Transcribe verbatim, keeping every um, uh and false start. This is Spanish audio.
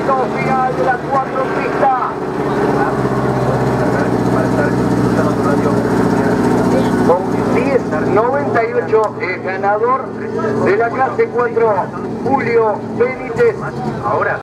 circuito final de la cuatro pistas. Con diez noventa y ocho, el ganador de la clase cuatro, Julio Benítez. Ahora.